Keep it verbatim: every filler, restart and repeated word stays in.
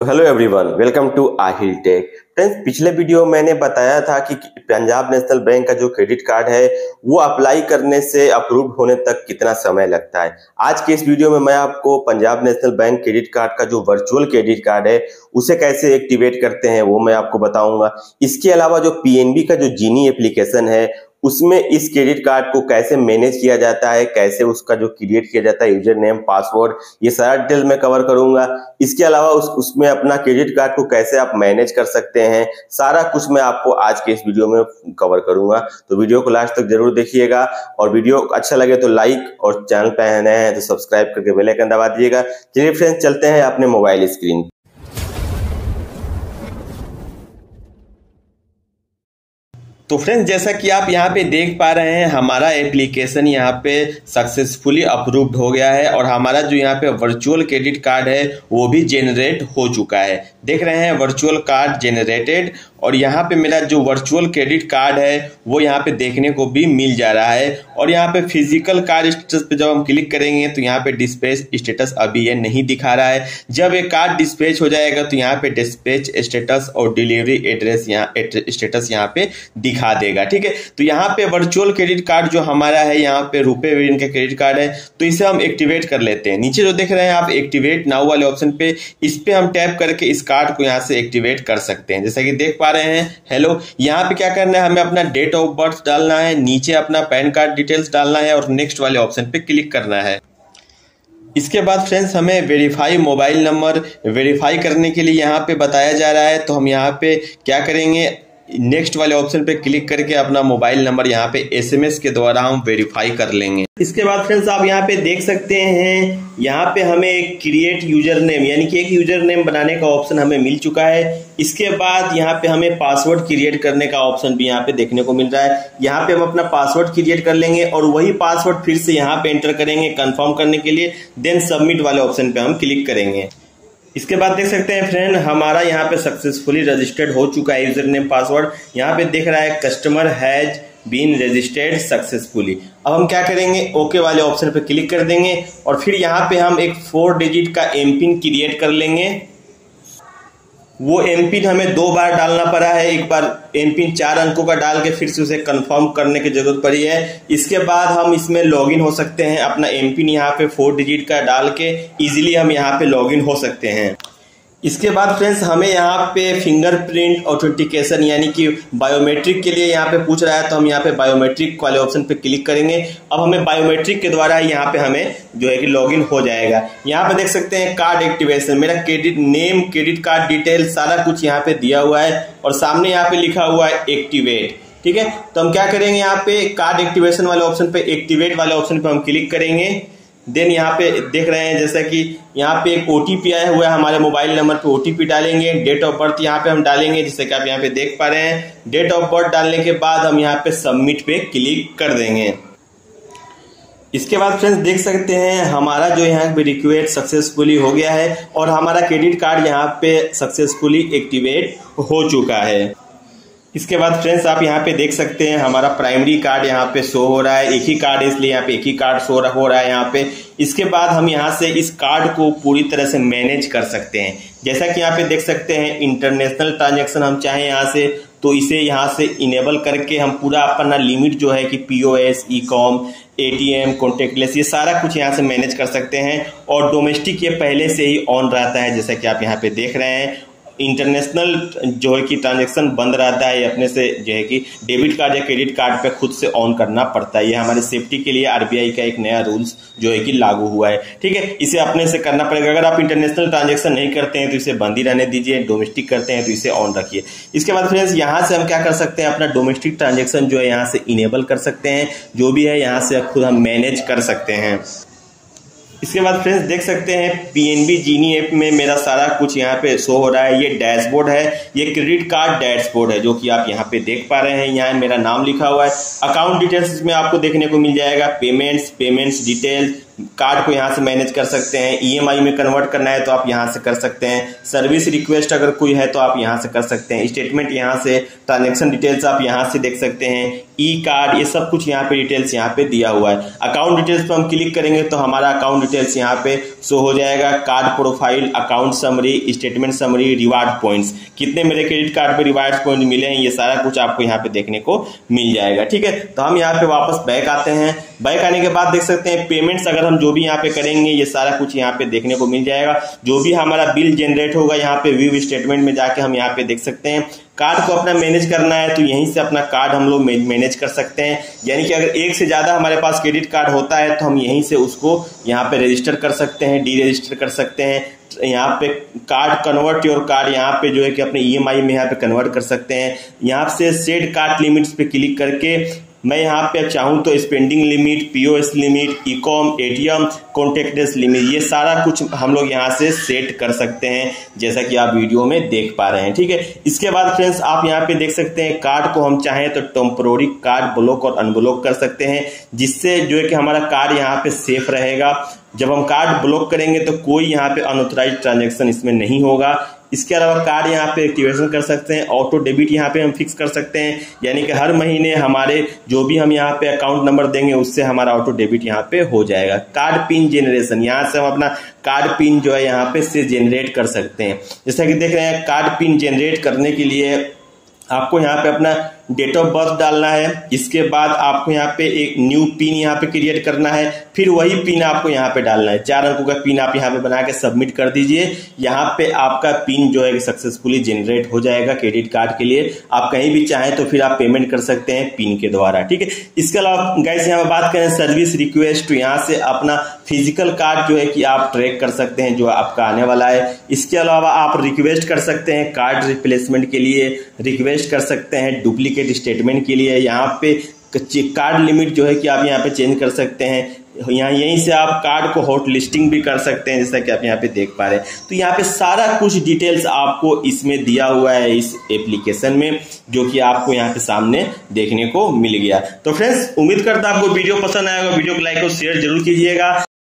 Hello everyone, welcome to Aahil tech. Friends, पिछले video मैंने बताया था कि पंजाब नेशनल बैंक का जो क्रेडिट कार्ड है वो अप्लाई करने से अप्रूव होने तक कितना समय लगता है। आज के इस वीडियो में मैं आपको Punjab national bank credit card का जो वर्चुअल क्रेडिट कार्ड है उसे कैसे एक्टिवेट करते हैं वो मैं आपको बताऊंगा। इसके अलावा जो पीएनबी का जो जीनी एप्लीकेशन है उसमें इस क्रेडिट कार्ड को कैसे मैनेज किया जाता है, कैसे उसका जो क्रिएट किया जाता है यूजर नेम पासवर्ड, ये सारा डिटेल मैं कवर करूंगा। इसके अलावा उस उसमें अपना क्रेडिट कार्ड को कैसे आप मैनेज कर सकते हैं, सारा कुछ मैं आपको आज के इस वीडियो में कवर करूंगा। तो वीडियो को लास्ट तक जरूर देखिएगा और वीडियो अच्छा लगे तो लाइक और चैनल पे नए हैं तो सब्सक्राइब करके बेल आइकन दबा दीजिएगा। चलिए फ्रेंड्स, चलते हैं अपने मोबाइल स्क्रीन। तो फ्रेंड्स, जैसा कि आप यहाँ पे देख पा रहे हैं हमारा एप्लीकेशन यहाँ पे सक्सेसफुली अप्रूव्ड हो गया है और हमारा जो यहाँ पे वर्चुअल क्रेडिट कार्ड है वो भी जेनरेट हो चुका है। देख रहे हैं वर्चुअल कार्ड जेनरेटेड और यहाँ पे मेरा जो वर्चुअल क्रेडिट कार्ड है वो यहाँ पे देखने को भी मिल जा रहा है। और यहाँ पे फिजिकल कार्ड स्टेटस पे जब हम क्लिक करेंगे तो यहाँ पे डिस्पैच स्टेटस अभी ये नहीं दिखा रहा है। जब ये कार्ड डिस्पैच हो जाएगा तो यहाँ पे डिस्पैच स्टेटस और डिलीवरी एड्रेस यहाँ स्टेटस यहाँ पे दिखा देगा। ठीक है, तो यहाँ पे वर्चुअल क्रेडिट कार्ड जो हमारा है यहाँ पे रुपए वेरिएंट का क्रेडिट कार्ड है तो इसे हम एक्टिवेट कर लेते हैं। नीचे जो देख रहे हैं आप एक्टिवेट नाउ वाले ऑप्शन पे, इस पे हम टैप करके इस कार्ड को यहाँ से एक्टिवेट कर सकते हैं। जैसा कि देख पा रहे हैं हेलो, यहाँ पे क्या करना है, हमें अपना डेट ऑफ बर्थ डालना है, नीचे अपना पैन कार्ड डिटेल्स डालना है और नेक्स्ट वाले ऑप्शन पे क्लिक करना है। इसके बाद फ्रेंड्स हमें वेरीफाई मोबाइल नंबर वेरीफाई करने के लिए यहाँ पे बताया जा रहा है, तो हम यहाँ पे क्या करेंगे, नेक्स्ट वाले ऑप्शन पे क्लिक करके अपना मोबाइल नंबर यहाँ पे एसएमएस के द्वारा हम वेरीफाई कर लेंगे। इसके बाद फ्रेंड्स आप यहाँ पे देख सकते हैं यहाँ पे हमें एक क्रिएट यूजर नेम यानी कि एक यूजर नेम बनाने का ऑप्शन हमें मिल चुका है। इसके बाद यहाँ पे हमें पासवर्ड क्रिएट करने का ऑप्शन भी यहाँ पे देखने को मिल रहा है। यहाँ पे हम अपना पासवर्ड क्रिएट कर लेंगे और वही पासवर्ड फिर से यहाँ पे एंटर करेंगे कंफर्म करने के लिए, देन सबमिट वाले ऑप्शन पे हम क्लिक करेंगे। इसके बाद देख सकते हैं फ्रेंड हमारा यहाँ पे सक्सेसफुली रजिस्टर्ड हो चुका है यूजर नेम पासवर्ड। यहाँ पे देख रहा है customer has been registered successfully. अब हम क्या करेंगे, ओके वाले ऑप्शन पे क्लिक कर देंगे और फिर यहाँ पे हम एक फोर डिजिट का एम पिन क्रिएट कर लेंगे। वो एम पिन हमें दो बार डालना पड़ा है, एक बार एम पिन चार अंकों का डाल के फिर से उसे कंफर्म करने की जरूरत पड़ी है। इसके बाद हम इसमें लॉगिन हो सकते हैं, अपना एम पिन यहाँ पे फोर डिजिट का डाल के इजीली हम यहाँ पे लॉगिन हो सकते हैं। इसके बाद फ्रेंड्स हमें यहाँ पे फिंगरप्रिंट ऑथेंटिकेशन यानी कि बायोमेट्रिक के लिए यहाँ पे पूछ रहा है, तो हम यहाँ पे बायोमेट्रिक वाले ऑप्शन पे क्लिक करेंगे। अब हमें बायोमेट्रिक के द्वारा यहाँ पे हमें जो है कि लॉगिन हो जाएगा। यहाँ पे देख सकते हैं कार्ड एक्टिवेशन, मेरा credit name credit card detail सारा कुछ यहाँ पे दिया हुआ है और सामने यहाँ पे लिखा हुआ है एक्टिवेट। ठीक है, तो हम क्या करेंगे, यहाँ पे कार्ड एक्टिवेशन वाले ऑप्शन पे एक्टिवेट वाले ऑप्शन पे हम क्लिक करेंगे। देन यहाँ पे देख रहे हैं जैसा कि यहाँ पे एक ओटीपी आया हुआ है, हमारे मोबाइल नंबर पे ओटीपी डालेंगे, डेट ऑफ बर्थ यहाँ पे हम डालेंगे जैसे कि आप यहाँ पे देख पा रहे हैं। डेट ऑफ बर्थ डालने के बाद हम यहाँ पे सबमिट पे क्लिक कर देंगे। इसके बाद फ्रेंड्स देख सकते हैं हमारा जो यहाँ पे रिक्वेस्ट सक्सेसफुली हो गया है और हमारा क्रेडिट कार्ड यहाँ पे सक्सेसफुली एक्टिवेट हो चुका है। इसके बाद फ्रेंड्स आप यहाँ पे देख सकते हैं हमारा प्राइमरी कार्ड यहाँ पे शो हो रहा है, एक ही कार्ड है इसलिए यहाँ पे एक ही कार्ड शो हो रहा है यहाँ पे। इसके बाद हम यहाँ से इस कार्ड को पूरी तरह से मैनेज कर सकते हैं। जैसा कि यहाँ पे देख सकते हैं इंटरनेशनल ट्रांजैक्शन हम चाहें यहाँ से तो इसे यहाँ से इनेबल करके हम पूरा अपना लिमिट जो है कि POS, e com, ATM, contactless ये सारा कुछ यहाँ से मैनेज कर सकते हैं। और डोमेस्टिक ये पहले से ही ऑन रहता है, जैसा कि आप यहाँ पे देख रहे हैं। इंटरनेशनल जो है कि ट्रांजैक्शन बंद रहता है, अपने से जो है कि डेबिट कार्ड या क्रेडिट कार्ड पे खुद से ऑन करना पड़ता है। ये हमारे सेफ्टी के लिए आरबीआई का एक नया रूल्स जो है कि लागू हुआ है। ठीक है, इसे अपने से करना पड़ेगा। अगर आप इंटरनेशनल ट्रांजैक्शन नहीं करते हैं तो इसे बंद ही रहने दीजिए, डोमेस्टिक करते हैं तो इसे ऑन रखिए। इसके बाद फ्रेंड्स यहाँ से हम क्या कर सकते हैं, अपना डोमेस्टिक ट्रांजेक्शन जो है यहाँ से इनेबल कर सकते हैं, जो भी है यहाँ से खुद हम मैनेज कर सकते हैं। इसके बाद फ्रेंड्स देख सकते हैं पीएनबी जीनी ऐप में मेरा सारा कुछ यहाँ पे शो हो रहा है। ये डैशबोर्ड है, ये क्रेडिट कार्ड डैशबोर्ड है जो कि आप यहाँ पे देख पा रहे हैं। यहाँ मेरा नाम लिखा हुआ है, अकाउंट डिटेल्स इसमें आपको देखने को मिल जाएगा, पेमेंट्स पेमेंट्स डिटेल्स, कार्ड को यहाँ से मैनेज कर सकते हैं। ईएमआई में कन्वर्ट करना है तो आप यहाँ से कर सकते हैं। सर्विस रिक्वेस्ट अगर कोई है तो आप यहाँ से कर सकते हैं। स्टेटमेंट यहाँ से, ट्रांजैक्शन डिटेल्स आप यहाँ से देख सकते हैं। ई कार्ड, ये सब कुछ यहाँ पे डिटेल्स यहाँ पे दिया हुआ है। अकाउंट डिटेल्स पे हम क्लिक करेंगे तो हमारा अकाउंट डिटेल्स यहाँ पे शो हो जाएगा। Card profile, account summary, statement summary, reward points, कितने मेरे क्रेडिट कार्ड पे रिवार्ड पॉइंट मिले हैं, ये सारा कुछ आपको यहाँ पे देखने को मिल जाएगा। ठीक है, तो हम यहाँ पे वापस बैक आते हैं। बैक आने के बाद देख सकते हैं पेमेंट्स अगर हम जो भी यहाँ पे करेंगे ये सारा कुछ यहाँ पे देखने को मिल जाएगा। जो भी हमारा बिल जनरेट होगा यहाँ पे व्यू स्टेटमेंट में जाके हम यहाँ पे देख सकते हैं। कार्ड को अपना मैनेज करना है तो यहीं से अपना कार्ड हम लोग मैनेज कर सकते हैं, यानी कि अगर एक से ज्यादा हमारे पास क्रेडिट कार्ड होता है तो हम यहीं से उसको यहाँ पे रजिस्टर कर सकते हैं, डी रजिस्टर कर सकते हैं। यहाँ पे कार्ड कन्वर्ट योर कार्ड, यहाँ पे जो है कि अपने ईएमआई में यहाँ पे कन्वर्ट कर सकते हैं। यहाँ से सेट कार्ड लिमिट्स पे क्लिक करके मैं यहाँ पे चाहूँ तो spending limit, POS limit, ecom, ATM, contactless limit, ये सारा कुछ हम लोग यहाँ से सेट कर सकते हैं जैसा कि आप वीडियो में देख पा रहे हैं। ठीक है, इसके बाद फ्रेंड्स आप यहाँ पे देख सकते हैं कार्ड को हम चाहें तो टेम्पोररी कार्ड ब्लॉक और अनब्लॉक कर सकते हैं, जिससे जो है कि हमारा कार्ड यहाँ पे सेफ रहेगा। जब हम कार्ड ब्लॉक करेंगे तो कोई यहाँ पे अनऑथराइज्ड ट्रांजैक्शन इसमें नहीं होगा। इसके अलावा कार्ड यहाँ पे एक्टिवेशन कर सकते हैं, ऑटो डेबिट यहाँ पे हम फिक्स कर सकते हैं, यानी कि हर महीने हमारे जो भी हम यहाँ पे अकाउंट नंबर देंगे उससे हमारा ऑटो डेबिट यहाँ पे हो जाएगा। कार्ड पिन जनरेशन, यहाँ से हम अपना कार्ड पिन जो है यहाँ पे से जनरेट कर सकते हैं। जैसा कि देख रहे हैं कार्ड पिन जनरेट करने के लिए आपको यहाँ पे अपना डेट ऑफ बर्थ डालना है, इसके बाद आपको यहाँ पे एक न्यू पिन यहाँ पे क्रिएट करना है, फिर वही पिन आपको यहाँ पे डालना है। चार अंकों का पिन आप यहाँ पे बना के सबमिट कर दीजिए। यहाँ पे आपका पिन जो है सक्सेसफुली जनरेट हो जाएगा क्रेडिट कार्ड के लिए। आप कहीं भी चाहें तो फिर आप पेमेंट कर सकते हैं पिन के द्वारा। ठीक है, इसके अलावा गाइस यहाँ पे बात करें सर्विस रिक्वेस्ट, तो यहाँ से अपना फिजिकल कार्ड जो है कि आप ट्रैक कर सकते हैं जो आपका आने वाला है। इसके अलावा आप रिक्वेस्ट कर सकते हैं कार्ड रिप्लेसमेंट के लिए, रिक्वेस्ट कर सकते हैं डुप्लीकेट स्टेटमेंट के लिए। यहाँ पे कार्ड लिमिट जो है कि आप यहाँ पे चेंज कर सकते हैं। यहाँ यहीं से आप कार्ड को हॉट लिस्टिंग भी कर सकते हैं जैसा कि आप यहाँ पे देख पा रहे हैं। तो यहाँ पे सारा कुछ डिटेल्स आपको इसमें दिया हुआ है इस एप्लीकेशन में, जो कि आपको यहाँ पे सामने देखने को मिल गया। तो फ्रेंड्स उम्मीद करता हूं आपको वीडियो पसंद आएगा। वीडियो को लाइक और शेयर जरूर कीजिएगा।